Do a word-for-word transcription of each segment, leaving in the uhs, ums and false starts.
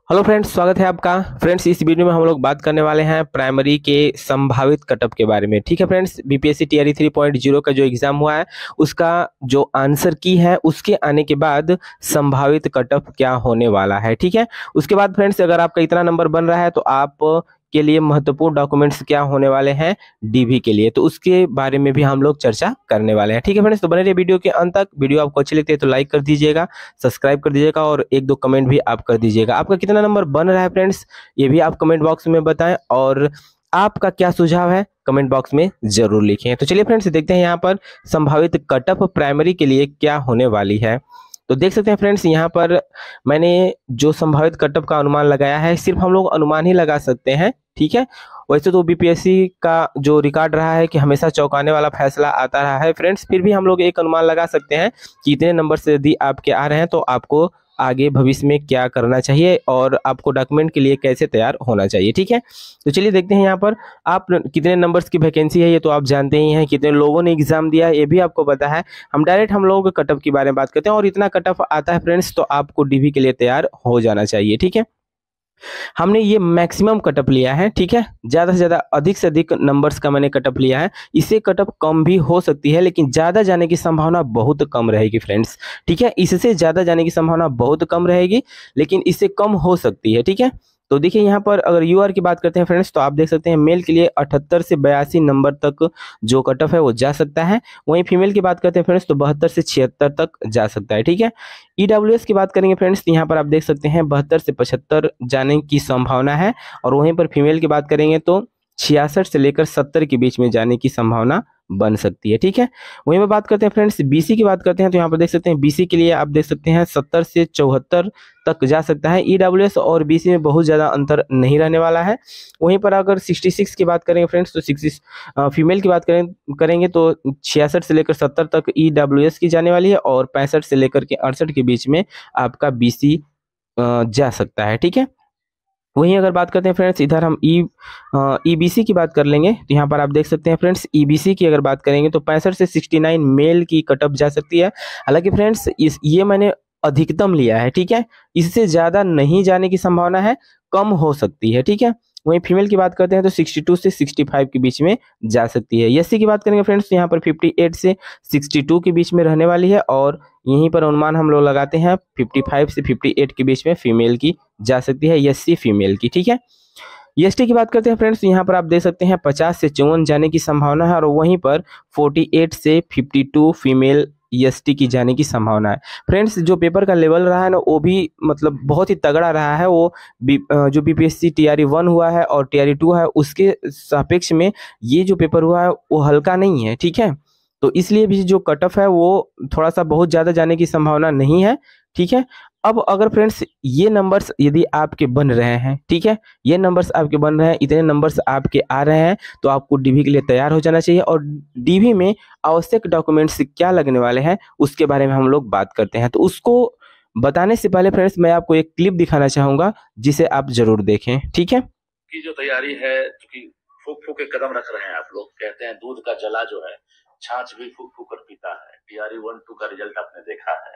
Hello friends, स्वागत है आपका। फ्रेंड्स, इस वीडियो में हम लोग बात करने वाले हैं प्राइमरी के संभावित कटअप के बारे में। ठीक है friends, BPSC TRE three point zero का जो एग्जाम हुआ है उसका जो आंसर की है उसके आने के बाद संभावित कटअप क्या होने वाला है। ठीक है, उसके बाद फ्रेंड्स अगर आपका इतना नंबर बन रहा है तो आप के लिए महत्वपूर्ण डॉक्यूमेंट्स क्या होने वाले हैं डीवी के लिए, तो उसके बारे में भी हम लोग चर्चा करने वाले हैं। ठीक है फ्रेंड्स, तो बने रहिए वीडियो के अंत तक। वीडियो आपको अच्छी लगती है तो लाइक कर दीजिएगा, सब्सक्राइब कर दीजिएगा और एक दो कमेंट भी आप कर दीजिएगा। आपका कितना नंबर बन रहा है फ्रेंड्स ये भी आप कमेंट बॉक्स में बताएं और आपका क्या सुझाव है कमेंट बॉक्स में जरूर लिखें। तो चलिए फ्रेंड्स देखते हैं यहाँ पर संभावित कटअप प्राइमरी के लिए क्या होने वाली है। तो देख सकते हैं फ्रेंड्स यहाँ पर मैंने जो संभावित कटअप का अनुमान लगाया है, सिर्फ हम लोग अनुमान ही लगा सकते हैं। ठीक है, वैसे तो बीपीएससी का जो रिकॉर्ड रहा है कि हमेशा चौंकाने वाला फैसला आता रहा है फ्रेंड्स, फिर भी हम लोग एक अनुमान लगा सकते हैं कि इतने नंबर से यदि आपके आ रहे हैं तो आपको आगे भविष्य में क्या करना चाहिए और आपको डॉक्यूमेंट के लिए कैसे तैयार होना चाहिए। ठीक है, तो चलिए देखते हैं यहाँ पर आप कितने नंबर्स की वैकेंसी है ये तो आप जानते ही हैं, कितने लोगों ने एग्जाम दिया ये भी आपको पता है। हम डायरेक्ट हम लोग कटअप के बारे में बात करते हैं और इतना कटअप आता है फ्रेंड्स तो आपको डीवी के लिए तैयार हो जाना चाहिए। ठीक है, हमने ये मैक्सिमम कटअप लिया है। ठीक है, ज्यादा से ज्यादा अधिक से अधिक नंबर्स का मैंने कटअप लिया है। इससे कटअप कम भी हो सकती है लेकिन ज्यादा जाने की संभावना बहुत कम रहेगी फ्रेंड्स। ठीक है, इससे ज्यादा जाने की संभावना बहुत कम रहेगी लेकिन इससे कम हो सकती है। ठीक है, तो देखिए यहाँ पर अगर यूआर की बात करते हैं फ्रेंड्स तो आप देख सकते हैं मेल के लिए अठहत्तर से बयासी नंबर तक जो कटअप है वो जा सकता है। वहीं फीमेल की बात करते हैं फ्रेंड्स तो बहत्तर से छिहत्तर तक जा सकता है। ठीक है, ईडब्ल्यूएस की बात करेंगे फ्रेंड्स तो यहाँ पर आप देख सकते हैं बहत्तर से पचहत्तर जाने की संभावना है और वहीं पर फीमेल की बात करेंगे तो छियासठ से लेकर सत्तर के बीच में जाने की संभावना बन सकती है। ठीक है, वहीं पर बात करते हैं फ्रेंड्स बीसी की बात करते हैं तो यहाँ पर देख सकते हैं बीसी के लिए आप देख सकते हैं सत्तर से चौहत्तर तक जा सकता है। ईडब्ल्यूएस और बीसी में बहुत ज़्यादा अंतर नहीं रहने वाला है। वहीं पर अगर छियासठ की बात करेंगे फ्रेंड्स तो साठ फीमेल की बात करें करेंगे तो छियासठ से लेकर सत्तर तक ईडब्ल्यूएस की जाने वाली है और पैंसठ से लेकर के अड़सठ के बीच में आपका बीसी जा सकता है। ठीक है, वहीं अगर बात करते हैं फ्रेंड्स इधर हम ई ईबीसी की बात कर लेंगे तो यहाँ पर आप देख सकते हैं फ्रेंड्स ईबीसी की अगर बात करेंगे तो पैंसठ से उनहत्तर मेल की कटअप जा सकती है। हालांकि फ्रेंड्स इस ये मैंने अधिकतम लिया है। ठीक है, इससे ज़्यादा नहीं जाने की संभावना है, कम हो सकती है। ठीक है, वहीं फीमेल की बात करते हैं तो बासठ से पैंसठ के बीच में जा सकती है। एससी की बात करेंगे फ्रेंड्स तो यहाँ पर अट्ठावन से बासठ के बीच में रहने वाली है और यहीं पर अनुमान हम लोग लगाते हैं पचपन से अट्ठावन के बीच में फीमेल की जा सकती है, एससी फीमेल की। ठीक है, एसटी की बात करते हैं फ्रेंड्स तो यहाँ पर आप देख सकते हैं पचास से चौवन जाने की संभावना है और वहीं पर अड़तालीस से बावन फीमेल एसटी की जाने की संभावना है। फ्रेंड्स जो पेपर का लेवल रहा है ना वो भी मतलब बहुत ही तगड़ा रहा है। वो बी, जो बीपीएससी टीआरई वन हुआ है और टीआरई टू है उसके सापेक्ष में ये जो पेपर हुआ है वो हल्का नहीं है। ठीक है, तो इसलिए भी जो कटअप है वो थोड़ा सा बहुत ज़्यादा जाने की संभावना नहीं है। ठीक है, अब अगर फ्रेंड्स ये नंबर्स यदि आपके बन रहे हैं, ठीक है, ये नंबर्स आपके बन रहे हैं, इतने नंबर्स आपके आ रहे हैं तो आपको डीवी के लिए तैयार हो जाना चाहिए। और डीवी में आवश्यक डॉक्यूमेंट्स क्या लगने वाले हैं उसके बारे में हम लोग बात करते हैं। तो उसको बताने से पहले फ्रेंड्स मैं आपको एक क्लिप दिखाना चाहूँगा जिसे आप जरूर देखें। ठीक है, की जो तैयारी है कि फूक फूक के कदम रख रहे हैं आप लोग, कहते हैं दूध का जला जो है छाछ भी फूक फूक कर पीता है। टीआरई वन टू का रिजल्ट आपने देखा है,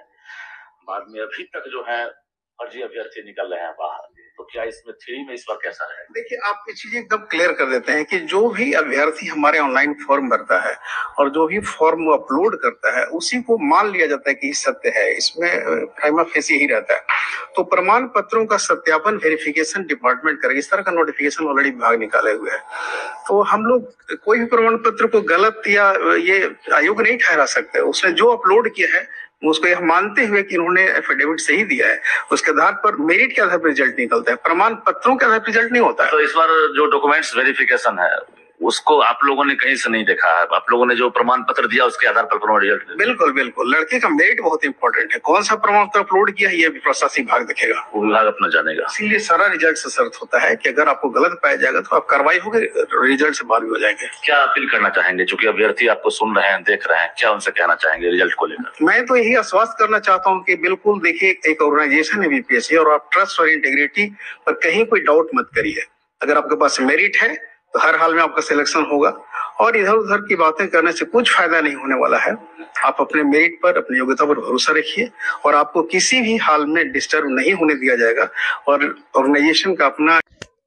बाद में अभी तक जो है फर्जी अभ्यर्थी निकल रहे हैं बाहर, तो क्या इसमें थ्री में इस बार कैसा रहेगा? देखिए, आप ये चीजें एकदम क्लियर कर देते हैं कि जो भी अभ्यर्थी हमारे ऑनलाइन फॉर्म भरता है और जो भी फॉर्म अपलोड करता है उसी को मान लिया जाता है कि सत्य है, इसमें प्राइमा फेसी ही रहता है। तो प्रमाण पत्रों का सत्यापन वेरिफिकेशन डिपार्टमेंट करेगा, इस तरह का नोटिफिकेशन ऑलरेडी विभाग निकाले हुए है। तो हम लोग कोई भी प्रमाण पत्र को गलत या ये आयोग नहीं ठहरा सकते। उसने जो अपलोड किया है उसको यह मानते हुए कि इन्होंने एफिडेविट सही दिया है, उसके आधार पर मेरिट के आधार पर रिजल्ट निकलता है, प्रमाण पत्रों के आधार पर रिजल्ट नहीं होता है। तो इस बार जो डॉक्यूमेंट्स वेरिफिकेशन है उसको आप लोगों ने कहीं से नहीं देखा है, आप लोगों ने जो प्रमाण पत्र दिया उसके आधार पर प्रमाण रिजल्ट? बिल्कुल बिल्कुल, लड़के का मेरिट बहुत इंपॉर्टेंट है, कौन सा प्रमाण पत्र अपलोड किया है ये भी प्रशासनिक विभाग देखेगा, वो विभाग अपना जानेगा। इसीलिए सारा रिजल्ट से शर्त होता है कि अगर आपको गलत पाया जाएगा तो आप कार्रवाई होगी, रिजल्ट से बाहर भी हो जाएंगे। क्या अपील करना चाहेंगे चूंकि अभ्यर्थी आपको सुन रहे हैं, देख रहे हैं, क्या उनसे कहना चाहेंगे रिजल्ट को लेकर? मैं तो यही आश्वस्त करना चाहता हूँ कि बिल्कुल देखिए, एक ऑर्गेनाइजेशन है बीपीएससी और आप ट्रस्ट और इंटीग्रिटी पर कहीं कोई डाउट मत करिए। अगर आपके पास मेरिट है तो हर हाल में आपका सिलेक्शन होगा और इधर उधर की बातें करने से कुछ फायदा नहीं होने वाला है। आप अपने मेरिट पर, अपनी योग्यता पर भरोसा रखिए और आपको किसी भी हाल में डिस्टर्ब नहीं होने दिया जाएगा। और ऑर्गेनाइजेशन का अपना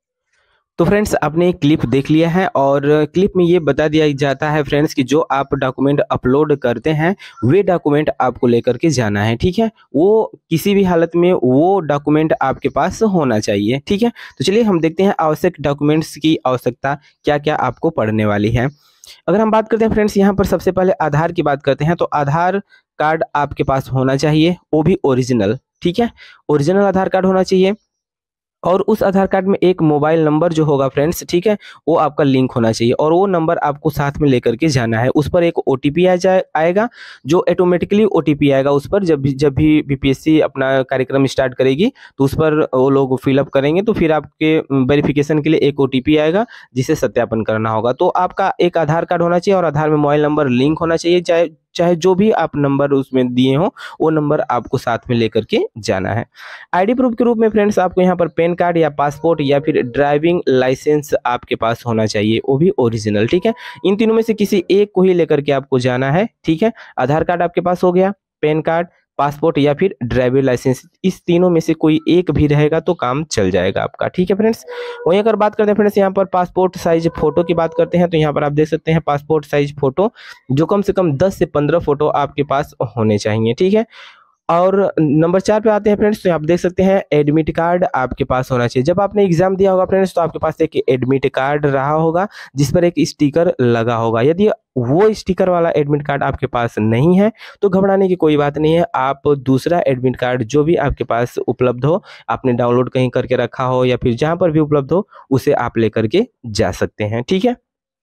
तो फ्रेंड्स आपने क्लिप देख लिया है और क्लिप में ये बता दिया जाता है फ्रेंड्स कि जो आप डॉक्यूमेंट अपलोड करते हैं वे डॉक्यूमेंट आपको लेकर के जाना है, ठीक है। वो किसी भी हालत में वो डॉक्यूमेंट आपके पास होना चाहिए, ठीक है। तो चलिए हम देखते हैं आवश्यक डॉक्यूमेंट्स की आवश्यकता क्या क्या आपको पड़ने वाली है। अगर हम बात करते हैं फ्रेंड्स यहाँ पर सबसे पहले आधार की बात करते हैं, तो आधार कार्ड आपके पास होना चाहिए, वो भी ओरिजिनल, ठीक है। ओरिजिनल आधार कार्ड होना चाहिए और उस आधार कार्ड में एक मोबाइल नंबर जो होगा फ्रेंड्स, ठीक है, वो आपका लिंक होना चाहिए और वो नंबर आपको साथ में लेकर के जाना है। उस पर एक ओटीपी आ जाए आएगा जो ऑटोमेटिकली ओटीपी आएगा उस पर, जब भी जब भी बीपीएससी अपना कार्यक्रम स्टार्ट करेगी तो उस पर वो लोग फिलअप करेंगे तो फिर आपके वेरिफिकेशन के लिए एक ओटीपी आएगा जिसे सत्यापन करना होगा। तो आपका एक आधार कार्ड होना चाहिए और आधार में मोबाइल नंबर लिंक होना चाहिए, चाहे चाहे जो भी आप नंबर उसमें दिए हो वो नंबर आपको साथ में लेकर के जाना है। आईडी प्रूफ के रूप में फ्रेंड्स आपको यहाँ पर पैन कार्ड या पासपोर्ट या फिर ड्राइविंग लाइसेंस आपके पास होना चाहिए, वो भी ओरिजिनल, ठीक है। इन तीनों में से किसी एक को ही लेकर के आपको जाना है, ठीक है। आधार कार्ड आपके पास हो गया, पैन कार्ड, पासपोर्ट या फिर ड्राइविंग लाइसेंस, इस तीनों में से कोई एक भी रहेगा तो काम चल जाएगा आपका, ठीक है फ्रेंड्स। वहीं अगर बात करते हैं फ्रेंड्स यहाँ पर पासपोर्ट साइज फोटो की बात करते हैं तो यहाँ पर आप देख सकते हैं पासपोर्ट साइज फोटो जो कम से कम दस से पंद्रह फोटो आपके पास होने चाहिए, ठीक है। और नंबर चार पे आते हैं फ्रेंड्स, तो आप देख सकते हैं एडमिट कार्ड आपके पास होना चाहिए। जब आपने एग्जाम दिया होगा फ्रेंड्स तो आपके पास एक एडमिट कार्ड रहा होगा जिस पर एक स्टिकर लगा होगा। यदि वो स्टिकर वाला एडमिट कार्ड आपके पास नहीं है तो घबराने की कोई बात नहीं है, आप दूसरा एडमिट कार्ड जो भी आपके पास उपलब्ध हो, आपने डाउनलोड कहीं करके रखा हो या फिर जहां पर भी उपलब्ध हो उसे आप लेकर के जा सकते हैं, ठीक है।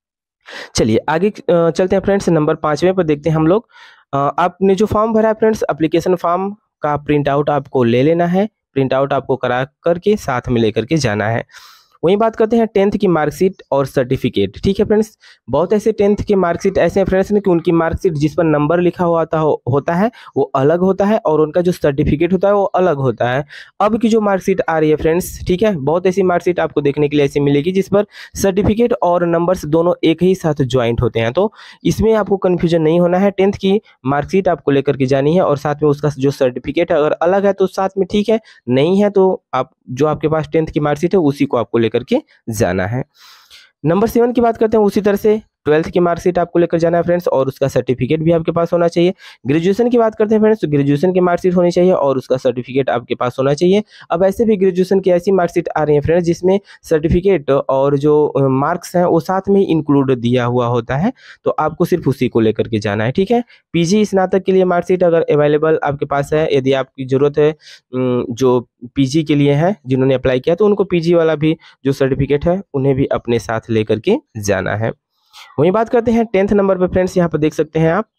चलिए आगे चलते हैं फ्रेंड्स, नंबर पांचवें पर देखते हैं हम लोग। आपने जो फॉर्म भरा है फ्रेंड्स, एप्लीकेशन फॉर्म का प्रिंट आउट आपको ले लेना है, प्रिंट आउट आपको करा करके साथ में लेकर के जाना है। वहीं बात करते हैं टेंथ की मार्कशीट और सर्टिफिकेट, ठीक है फ्रेंड्स। बहुत ऐसे टेंथ की मार्कशीट ऐसे हैं फ्रेंड्स कि उनकी मार्कशीट जिस पर नंबर लिखा हुआ होता, हो, होता है वो अलग होता है और उनका जो सर्टिफिकेट होता है वो अलग होता है। अब की जो मार्कशीट आ रही है फ्रेंड्स, ठीक है, बहुत ऐसी मार्कशीट आपको देखने के लिए ऐसी मिलेगी जिस पर सर्टिफिकेट और नंबर्स दोनों एक ही साथ ज्वाइंट होते हैं, तो इसमें आपको कन्फ्यूजन नहीं होना है। टेंथ की मार्कशीट आपको लेकर के जानी है और साथ में उसका जो सर्टिफिकेट है अगर अलग है तो साथ में ठीक है, नहीं है तो आप जो आपके पास टेंथ की मार्कशीट है उसी को आपको लेकर के जाना है। नंबर सेवन की बात करते हैं, उसी तरह से ट्वेल्थ की मार्कशीट आपको लेकर जाना है फ्रेंड्स और उसका सर्टिफिकेट भी आपके पास होना चाहिए। ग्रेजुएशन की बात करते हैं फ्रेंड्स तो ग्रेजुएशन की मार्कशीट होनी चाहिए और उसका सर्टिफिकेट आपके पास होना चाहिए। अब ऐसे भी ग्रेजुएशन की ऐसी मार्कशीट आ रही है फ्रेंड्स जिसमें सर्टिफिकेट और जो मार्क्स हैं वो साथ में इंक्लूड दिया हुआ होता है, तो आपको सिर्फ उसी को लेकर के जाना है, ठीक है। पीजी स्नातक के लिए मार्कशीट अगर अवेलेबल आपके पास है, यदि आपकी जरूरत है जो पीजी के लिए है जिन्होंने अप्लाई किया तो उनको पीजी वाला भी जो सर्टिफिकेट है उन्हें भी अपने साथ लेकर के जाना है। वहीं बात करते हैं टेंथ नंबर पे फ्रेंड्स, यहाँ पर देख सकते हैं आप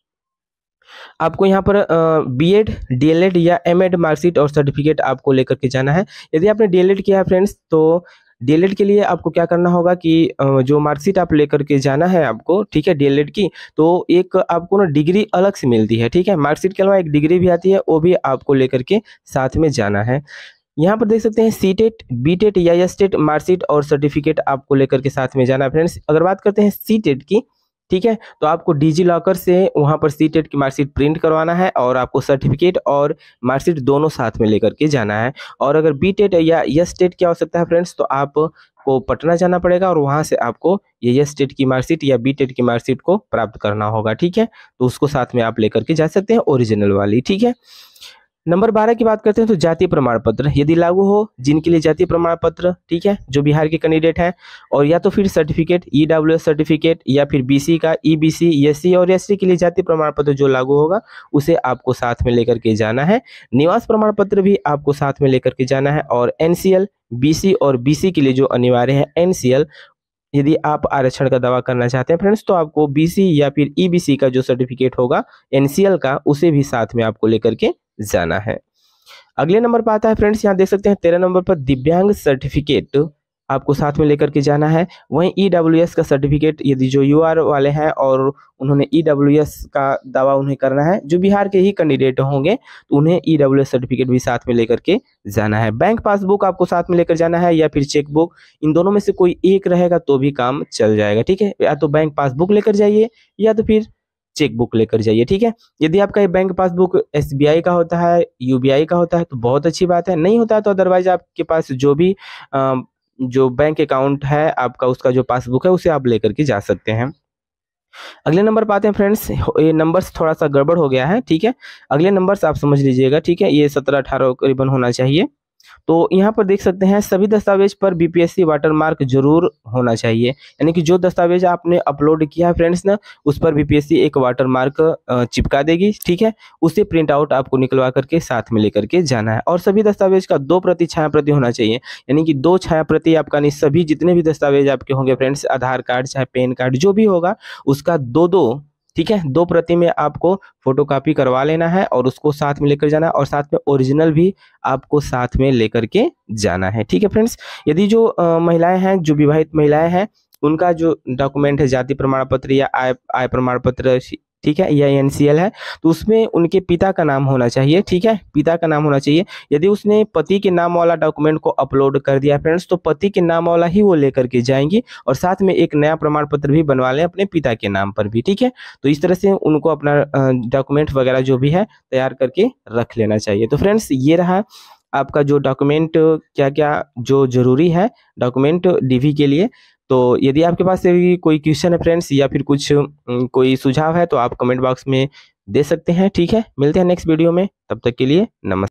आपको यहाँ पर बीएड, डीएलएड या एमएड मार्कशीट और सर्टिफिकेट आपको लेकर के जाना है। यदि आपने डीएलएड किया है फ्रेंड्स तो डीएलएड के लिए आपको क्या करना होगा कि जो मार्कशीट आप लेकर के जाना है आपको, ठीक है, डीएलएड की, तो एक आपको ना डिग्री अलग से मिलती है, ठीक है। मार्कशीट के अलावा एक डिग्री भी आती है, वो भी आपको लेकर के साथ में जाना है। यहाँ पर देख सकते हैं सीटेट, बीटेट या एसटेट मार्कशीट और सर्टिफिकेट आपको लेकर के साथ में जाना है फ्रेंड्स। अगर बात करते हैं सीटेट की, ठीक है, तो आपको डिजी लॉकर से वहाँ पर सीटेट की मार्कशीट प्रिंट करवाना है और आपको सर्टिफिकेट और मार्कशीट दोनों साथ में लेकर के जाना है। और अगर बीटेट या एसटेट की आवश्यकता है फ्रेंड्स तो आप को पटना जाना पड़ेगा और वहाँ से आपको ये एसटेट की मार्कशीट या बीटेट की मार्कशीट को प्राप्त करना होगा, ठीक है। तो उसको साथ में आप लेकर के जा सकते हैं, ओरिजिनल वाली, ठीक है। नंबर बारह की बात करते हैं तो जातीय प्रमाण पत्र यदि लागू हो जिनके लिए जातीय प्रमाण पत्र, ठीक है, जो बिहार के कैंडिडेट हैं, और या तो फिर सर्टिफिकेट ईडब्ल्यूएस सर्टिफिकेट या फिर बीसी का ईबीसी, एससी और एसटी के लिए जातीय प्रमाण पत्र जो लागू होगा उसे आपको साथ में लेकर के जाना है। निवास प्रमाण पत्र भी आपको साथ में लेकर के जाना है और एनसीएल, बीसी और बीसी के लिए जो अनिवार्य है एनसीएल, यदि आप आरक्षण का दावा करना चाहते हैं फ्रेंड्स तो आपको बीसी या फिर ईबीसी का जो सर्टिफिकेट होगा एनसीएल का उसे भी साथ में आपको लेकर के जाना है। अगले नंबर पर आता है फ्रेंड्स, यहाँ देख सकते हैं तेरह नंबर पर दिव्यांग सर्टिफिकेट आपको साथ में लेकर के जाना है। वहीं ई डब्ल्यू एस का सर्टिफिकेट यदि जो यू आर वाले हैं और उन्होंने ई डब्ल्यू एस का दावा उन्हें करना है, जो बिहार के ही कैंडिडेट होंगे तो उन्हें ई डब्ल्यू एस सर्टिफिकेट भी साथ में लेकर के जाना है। बैंक पासबुक आपको साथ में लेकर जाना है या फिर चेकबुक, इन दोनों में से कोई एक रहेगा तो भी काम चल जाएगा, ठीक है। या तो बैंक पासबुक लेकर जाइए या तो फिर चेक बुक लेकर जाइए, ठीक है। यदि आपका ये bank passbook S B I का होता है, यू बी आई का होता है तो बहुत अच्छी बात है, नहीं होता है तो अदरवाइज आपके पास जो भी आ, जो बैंक अकाउंट है आपका, उसका जो पासबुक है उसे आप लेकर के जा सकते हैं। अगले नंबर पर आते हैं फ्रेंड्स, ये नंबर्स थोड़ा सा गड़बड़ हो गया है, ठीक है। अगले नंबर्स आप समझ लीजिएगा, ठीक है। ये सत्रह अठारह करीबन होना चाहिए। तो यहाँ पर देख सकते हैं सभी दस्तावेज पर B P S C watermark जरूर होना चाहिए, यानी कि जो दस्तावेज आपने अपलोड किया है फ्रेंड्स ना, उस पर बी पी एस सी एक वाटरमार्क चिपका देगी, ठीक है। उसे प्रिंट आउट आपको निकलवा करके साथ में लेकर के जाना है। और सभी दस्तावेज का दो प्रति छाया प्रति होना चाहिए, यानी कि दो छाया प्रति आपका नहीं, सभी जितने भी दस्तावेज आपके होंगे फ्रेंड्स, आधार कार्ड चाहे पैन कार्ड जो भी होगा उसका दो दो, ठीक है, दो प्रति में आपको फोटोकॉपी करवा लेना है और उसको साथ में लेकर जाना है, और साथ में ओरिजिनल भी आपको साथ में लेकर के जाना है, ठीक है फ्रेंड्स। यदि जो आ, महिलाएं हैं, जो विवाहित महिलाएं हैं, उनका जो डॉक्यूमेंट है जाति प्रमाण पत्र या आय आय प्रमाण पत्र, ठीक है, या एन सी एल है, तो उसमें उनके पिता का नाम होना चाहिए, ठीक है, पिता का नाम होना चाहिए। यदि उसने पति के नाम वाला डॉक्यूमेंट को अपलोड कर दिया फ्रेंड्स, तो पति के नाम वाला ही वो लेकर के जाएंगी और साथ में एक नया प्रमाण पत्र भी बनवा लें अपने पिता के नाम पर भी, ठीक है। तो इस तरह से उनको अपना डॉक्यूमेंट वगैरह जो भी है तैयार करके रख लेना चाहिए। तो फ्रेंड्स ये रहा आपका जो डॉक्यूमेंट, क्या क्या जो जरूरी है डॉक्यूमेंट डी वी के लिए। तो यदि आपके पास कोई क्वेश्चन है फ्रेंड्स या फिर कुछ कोई सुझाव है तो आप कमेंट बॉक्स में दे सकते हैं, ठीक है। मिलते हैं नेक्स्ट वीडियो में, तब तक के लिए नमस्कार।